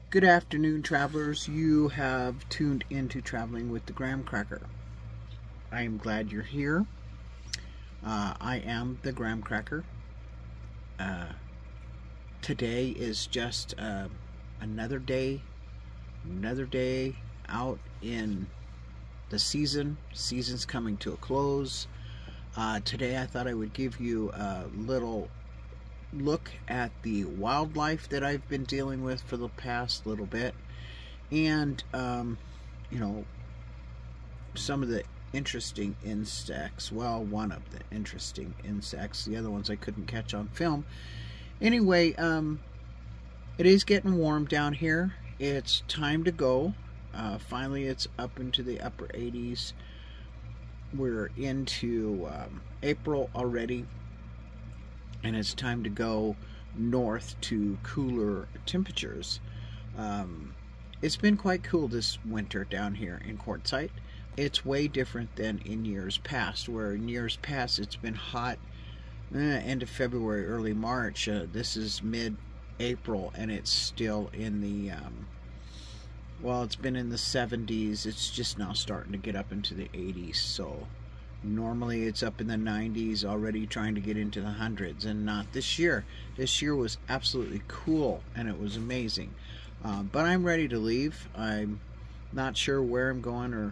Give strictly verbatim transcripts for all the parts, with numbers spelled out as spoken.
Good afternoon, travelers. You have tuned into Traveling with the Graham Cracker. I am glad you're here. Uh, I am the Graham Cracker. Uh, today is just uh, another day, another day out in the season. Season's coming to a close. Uh, today I thought I would give you a little look at the wildlife that I've been dealing with for the past little bit, and um, you know, some of the interesting insects. Well, one of the interesting insects. The other ones I couldn't catch on film. Anyway, um, it is getting warm down here. It's time to go. Uh, finally, it's up into the upper eighties. We're into um, April already, and it's time to go north to cooler temperatures. Um, it's been quite cool this winter down here in Quartzsite. It's way different than in years past, where in years past it's been hot eh, end of February, early March. Uh, this is mid-April, and it's still in the, um, well, it's been in the seventies. It's just now starting to get up into the eighties, so normally it's up in the nineties, already trying to get into the hundreds, and not this year. This year was absolutely cool, and it was amazing. Uh, but I'm ready to leave. I'm not sure where I'm going or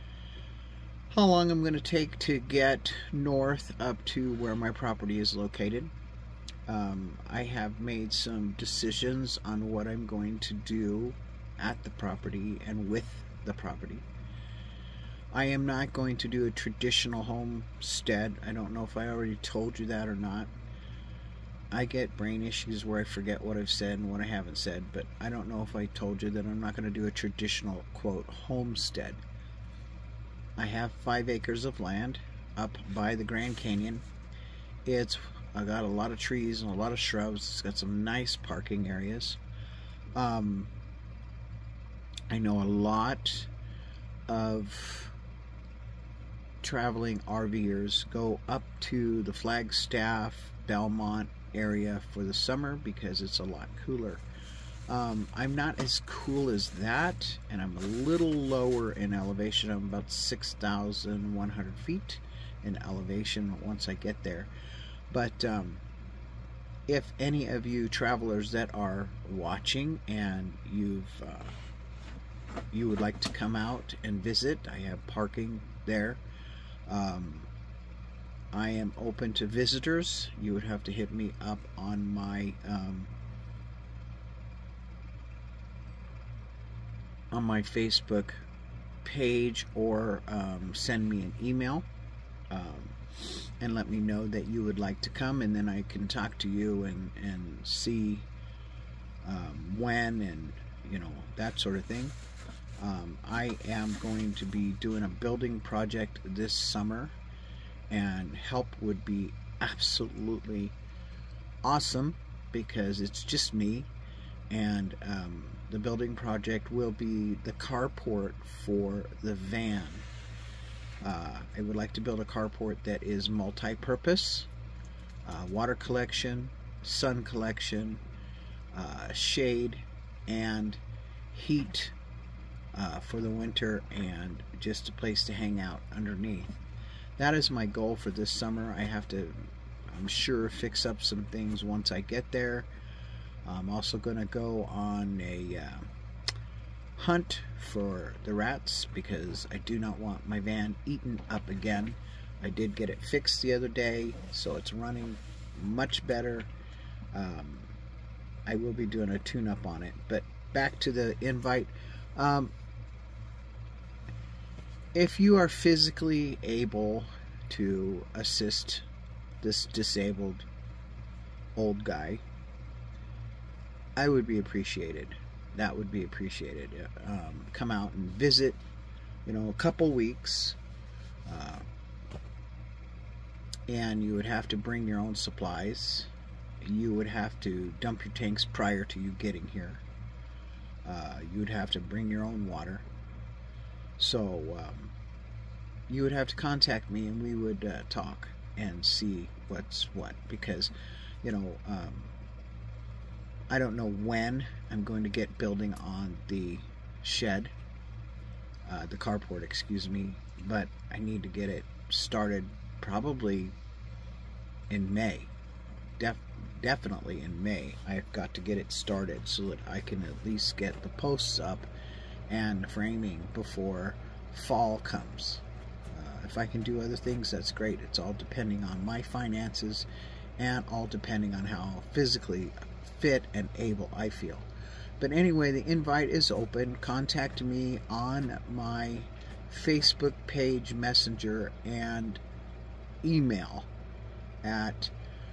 how long I'm going to take to get north up to where my property is located. Um, I have made some decisions on what I'm going to do at the property and with the property. I am not going to do a traditional homestead. I don't know if I already told you that or not. I get brain issues where I forget what I've said and what I haven't said, but I don't know if I told you that I'm not going to do a traditional, quote, homestead. I have five acres of land up by the Grand Canyon. It's I got a lot of trees and a lot of shrubs. It's got some nice parking areas. Um, I know a lot of traveling RVers go up to the Flagstaff, Belmont area for the summer because it's a lot cooler. Um, I'm not as cool as that, and I'm a little lower in elevation. I'm about six thousand one hundred feet in elevation once I get there. But um, if any of you travelers that are watching and you've uh, you would like to come out and visit, I have parking there. Um, I am open to visitors. You would have to hit me up on my um, on my Facebook page, or um, send me an email um, and let me know that you would like to come, and then I can talk to you and and see um, when, and you know, that sort of thing. Um, I am going to be doing a building project this summer, and help would be absolutely awesome because it's just me, and um, the building project will be the carport for the van. Uh, I would like to build a carport that is multi-purpose, uh, water collection, sun collection, uh, shade, and heat Uh, for the winter, and just a place to hang out underneath. That is my goal for this summer. I have to, I'm sure, fix up some things once I get there. I'm also going to go on a uh, hunt for the rats because I do not want my van eaten up again. I did get it fixed the other day, so it's running much better. Um, I will be doing a tune-up on it. But back to the invite. Um, If you are physically able to assist this disabled old guy, I would be appreciated. That would be appreciated. Um, come out and visit, you know, a couple weeks, uh, and you would have to bring your own supplies. You would have to dump your tanks prior to you getting here. Uh, you would have to bring your own water. So um, you would have to contact me, and we would uh, talk and see what's what, because you know um, I don't know when I'm going to get building on the shed, uh, the carport, excuse me, but I need to get it started probably in May. Def definitely in May. I've got to get it started so that I can at least get the posts up and framing before fall comes. Uh, if I can do other things, that's great. It's all depending on my finances and all depending on how physically fit and able I feel. But anyway, the invite is open. Contact me on my Facebook page, Messenger, and email at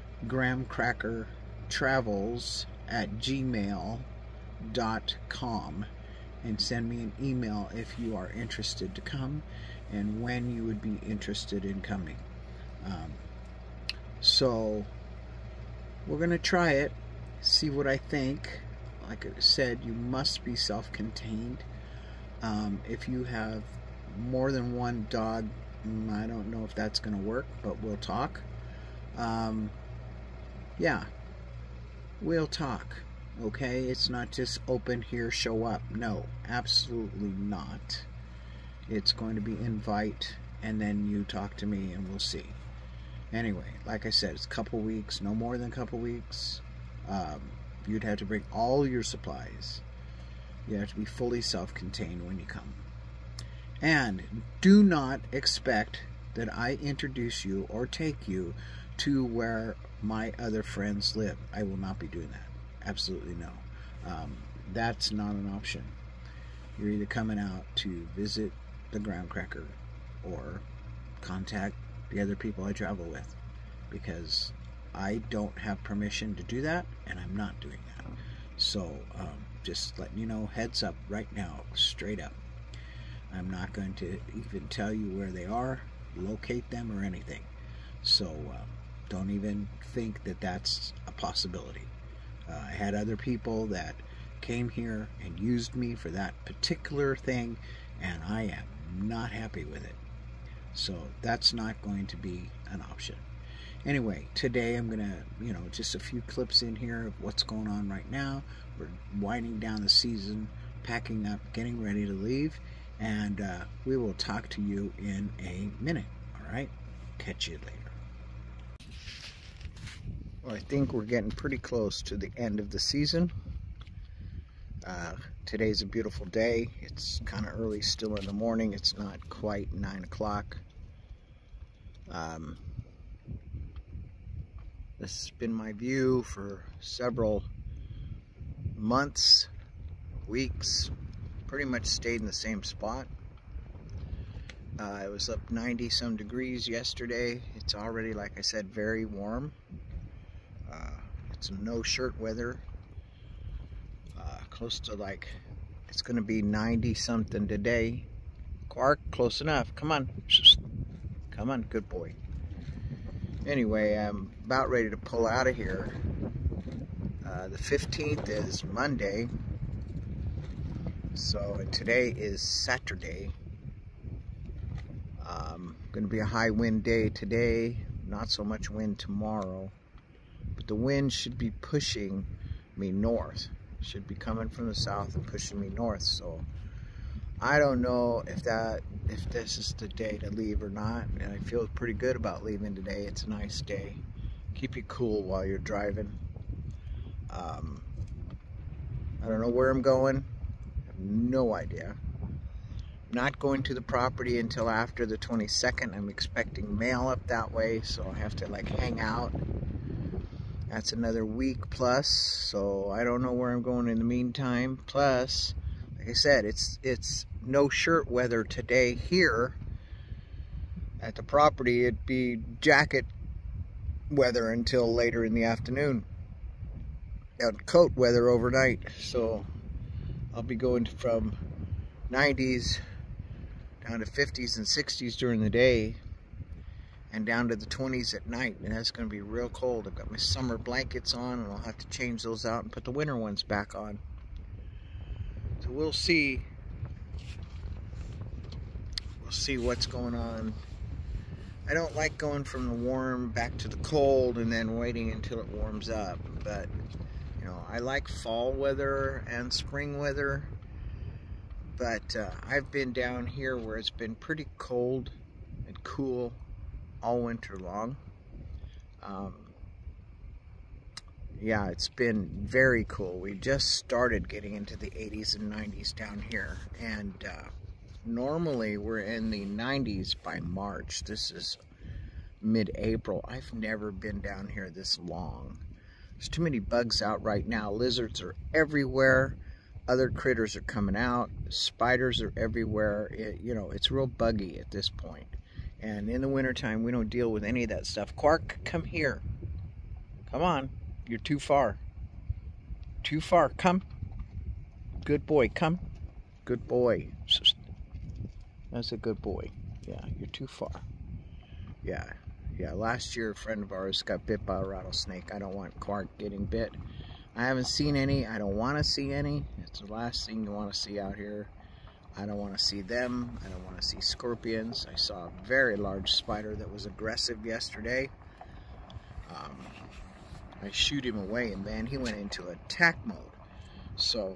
graham-cracker-travels at gmail dot com, and send me an email if you are interested to come and when you would be interested in coming. Um, so we're going to try it, see what I think. Like I said, you must be self-contained. Um, if you have more than one dog, I don't know if that's going to work, but we'll talk. Um, yeah, we'll talk. Okay, it's not just open here, show up. No, absolutely not. It's going to be invite, and then you talk to me, and we'll see. Anyway, like I said, it's a couple weeks, no more than a couple weeks. Um, you'd have to bring all your supplies. You have to be fully self-contained when you come. And do not expect that I introduce you or take you to where my other friends live. I will not be doing that. Absolutely no. Um, that's not an option. You're either coming out to visit the Graham Cracker or contact the other people I travel with, because I don't have permission to do that, and I'm not doing that. So um, just letting you know, heads up right now, straight up. I'm not going to even tell you where they are, locate them, or anything. So uh, don't even think that that's a possibility. Uh, I had other people that came here and used me for that particular thing, and I am not happy with it. So that's not going to be an option. Anyway, today I'm going to, you know, just a few clips in here of what's going on right now. We're winding down the season, packing up, getting ready to leave, and uh, we will talk to you in a minute. All right? Catch you later. Well, I think we're getting pretty close to the end of the season. Uh, today's a beautiful day. It's kind of early still in the morning. It's not quite nine o'clock. Um, this has been my view for several months, weeks. Pretty much stayed in the same spot. Uh, it was up ninety some degrees yesterday. It's already, like I said, very warm. Uh, it's no shirt weather. Uh, close to like, it's going to be ninety something today. Quark, close enough. Come on. Come on, good boy. Anyway, I'm about ready to pull out of here. Uh, the fifteenth is Monday. So, and today is Saturday. Um, going to be a high wind day today. Not so much wind tomorrow. But the wind should be pushing me north. Should be coming from the south and pushing me north. So I don't know if that if this is the day to leave or not. And I feel pretty good about leaving today. It's a nice day. Keep you cool while you're driving. Um, I don't know where I'm going. I have no idea. I'm not going to the property until after the twenty-second. I'm expecting mail up that way, so I have to like hang out. That's another week plus, so I don't know where I'm going in the meantime. Plus, like I said, it's it's no shirt weather today here at the property. It'd be jacket weather until later in the afternoon, and coat weather overnight. So I'll be going from nineties down to fifties and sixties during the day, and down to the twenties at night, and that's going to be real cold. I've got my summer blankets on, and I'll have to change those out and put the winter ones back on. So we'll see. We'll see what's going on. I don't like going from the warm back to the cold and then waiting until it warms up, but You know, I like fall weather and spring weather, but uh, I've been down here where it's been pretty cold and cool all winter long. Um, yeah, it's been very cool. We just started getting into the eighties and nineties down here, and uh, normally we're in the nineties by March. This is mid-April. I've never been down here this long. There's too many bugs out right now. Lizards are everywhere. Other critters are coming out. Spiders are everywhere. It, you know, it's real buggy at this point. And in the wintertime, we don't deal with any of that stuff. Quark, come here. Come on. You're too far. Too far. Come. Good boy. Come. Good boy. That's a good boy. Yeah, you're too far. Yeah. Yeah, last year a friend of ours got bit by a rattlesnake. I don't want Quark getting bit. I haven't seen any. I don't want to see any. It's the last thing you want to see out here. I don't want to see them. I don't want to see scorpions. I saw a very large spider that was aggressive yesterday. Um, I shoot him away, and man, he went into attack mode. So,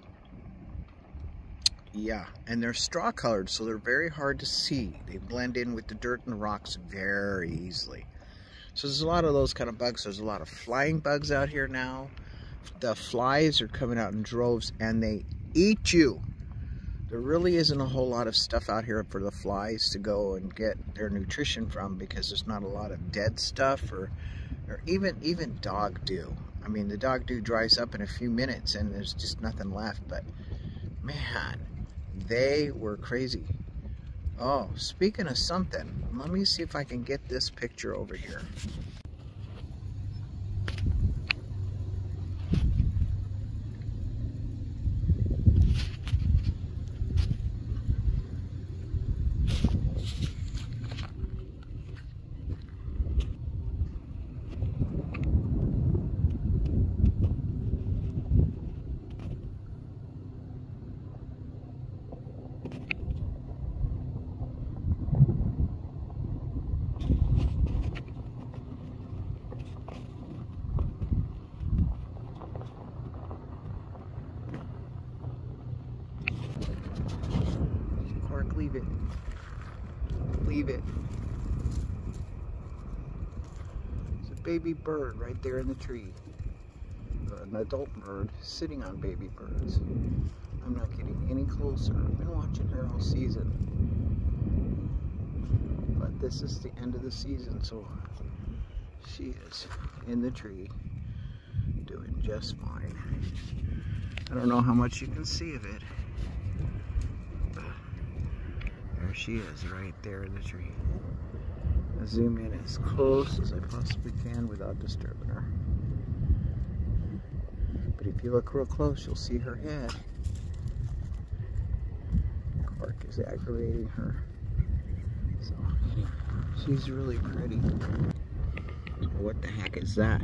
yeah, and they're straw colored, so they're very hard to see. They blend in with the dirt and the rocks very easily. So there's a lot of those kind of bugs. There's a lot of flying bugs out here now. The flies are coming out in droves, and they eat you. There really isn't a whole lot of stuff out here for the flies to go and get their nutrition from, because there's not a lot of dead stuff, or or even even dog dew. I mean, the dog dew dries up in a few minutes and there's just nothing left. But man, they were crazy. Oh, speaking of something, let me see if I can get this picture over here. Quark, leave it. Leave it. There's a baby bird right there in the tree. An adult bird sitting on baby birds. I'm not getting any closer. I've been watching her all season. But this is the end of the season, so she is in the tree doing just fine. I don't know how much you can see of it. But there she is, right there in the tree. I'll zoom in as close as I possibly can without disturbing her. But if you look real close, you'll see her head. Quark is aggravating her. So, anyway, she's really pretty. What the heck is that?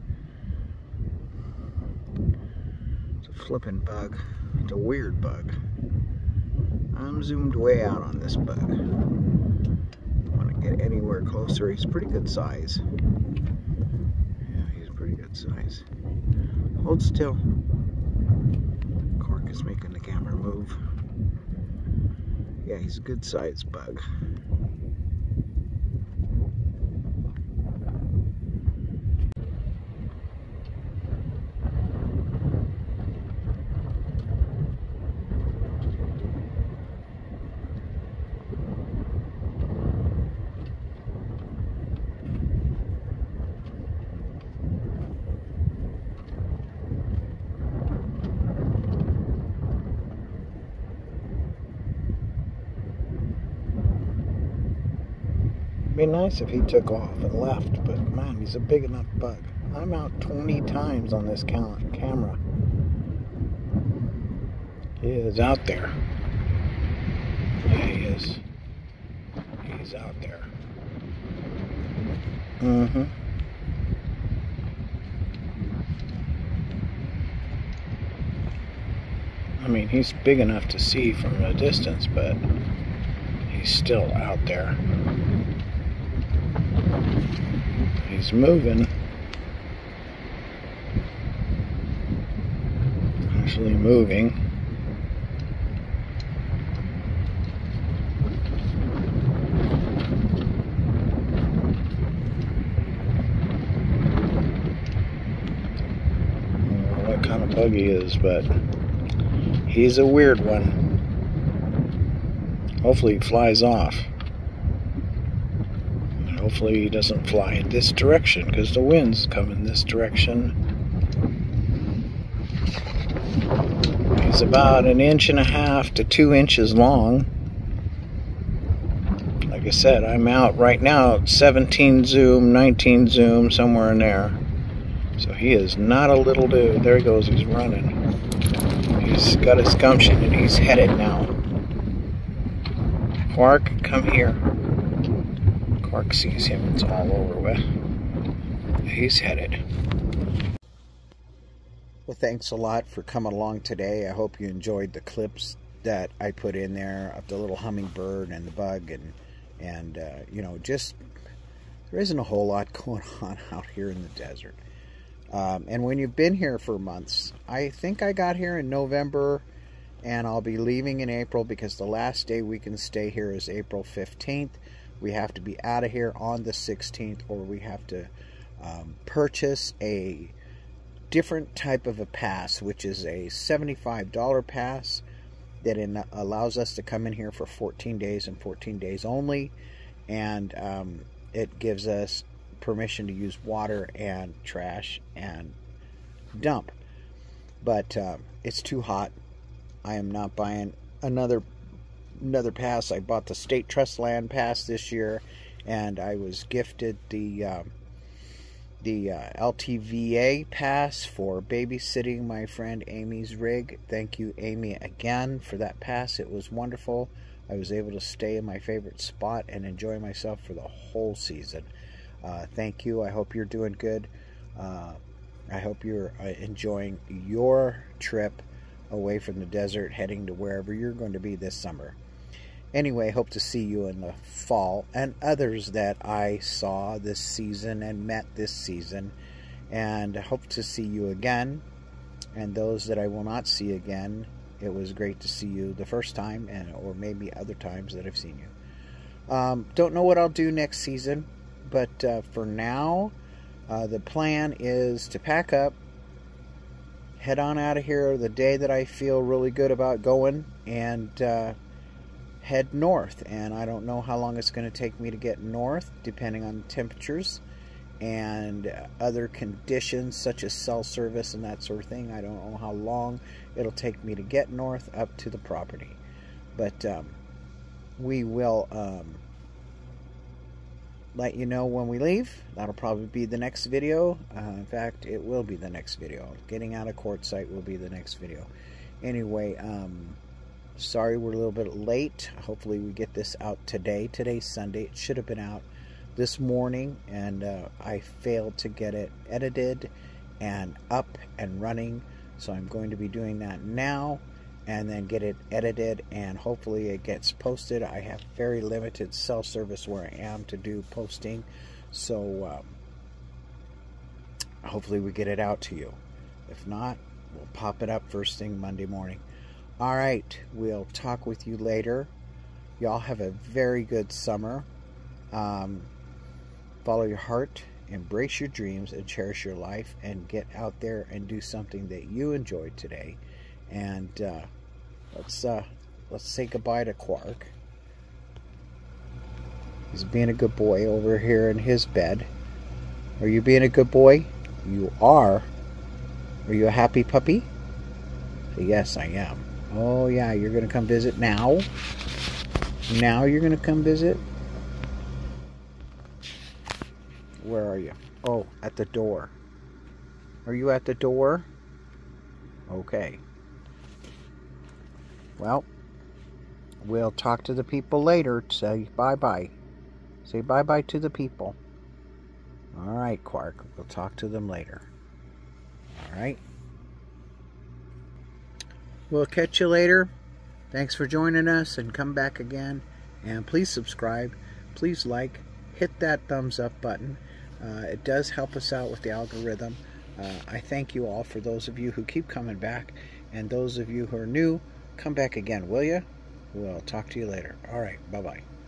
It's a flippin' bug. It's a weird bug. I'm zoomed way out on this bug. I want to get anywhere closer. He's pretty good size. Yeah, he's pretty good size. Hold still. Quark is making the camera move. Yeah, he's a good sized bug. It'd be nice if he took off and left, but man, he's a big enough bug. I'm out twenty times on this camera. He is out there. Yeah, he is. He's out there. Mm-hmm. I mean, he's big enough to see from a distance, but he's still out there. He's moving. actually moving. I don't know what kind of bug he is, but he's a weird one. Hopefully he flies off. Hopefully he doesn't fly in this direction because the wind's coming this direction. He's about an inch and a half to two inches long. Like I said, I'm out right now at seventeen zoom, nineteen zoom, somewhere in there. So he is not a little dude. There he goes, he's running. He's got his gumption and he's headed now. Quark, come here. Quark sees him, it's all over with. He's headed. Well, thanks a lot for coming along today. I hope you enjoyed the clips that I put in there of the little hummingbird and the bug, and and uh, you know, just there isn't a whole lot going on out here in the desert. Um, and when you've been here for months, I think I got here in November, and I'll be leaving in April because the last day we can stay here is April fifteenth. We have to be out of here on the sixteenth, or we have to um, purchase a different type of a pass, which is a seventy-five dollar pass that in, allows us to come in here for fourteen days and fourteen days only, and um, it gives us permission to use water and trash and dump. But uh, it's too hot. I am not buying another another pass. I bought the State Trust Land Pass this year, and I was gifted the um, the uh, L T V A pass for babysitting my friend Amy's rig. Thank you, Amy, again for that pass. It was wonderful. I was able to stay in my favorite spot and enjoy myself for the whole season. Uh, thank you. I hope you're doing good. Uh, I hope you're uh, enjoying your trip away from the desert, heading to wherever you're going to be this summer. Anyway, hope to see you in the fall, and others that I saw this season and met this season, and hope to see you again. And those that I will not see again, it was great to see you the first time, and or maybe other times that I've seen you. Um, don't know what I'll do next season, but uh, for now, uh, the plan is to pack up, head on out of here the day that I feel really good about going, and uh, head north. And I don't know how long it's going to take me to get north, depending on the temperatures and other conditions such as cell service and that sort of thing. I don't know how long it'll take me to get north up to the property, but um, we will um, let you know when we leave. That'll probably be the next video. Uh, in fact, it will be the next video. Getting out of quartzite will be the next video. Anyway, um, sorry we're a little bit late. Hopefully we get this out today. Today's Sunday. It should have been out this morning, and uh, I failed to get it edited and up and running. So I'm going to be doing that now, and then get it edited, and hopefully it gets posted. I have very limited cell service where I am to do posting, so um, hopefully we get it out to you. If not, we'll pop it up first thing Monday morning. All right, we'll talk with you later. Y'all have a very good summer. Um, follow your heart, embrace your dreams, and cherish your life, and get out there and do something that you enjoyed today. And uh, let's uh, let's say goodbye to Quark. He's being a good boy over here in his bed. Are you being a good boy? You are. Are you a happy puppy? Yes, I am. Oh yeah, you're gonna come visit now? Now you're gonna come visit? Where are you? Oh, at the door. Are you at the door? Okay. Well, we'll talk to the people later. Say bye-bye. Say bye-bye to the people. All right, Quark. We'll talk to them later. All right. We'll catch you later. Thanks for joining us, and come back again. And please subscribe. Please like. Hit that thumbs up button. Uh, it does help us out with the algorithm. Uh, I thank you all for those of you who keep coming back And those of you who are new, come back again, will you? We'll talk to you later. All right, bye-bye.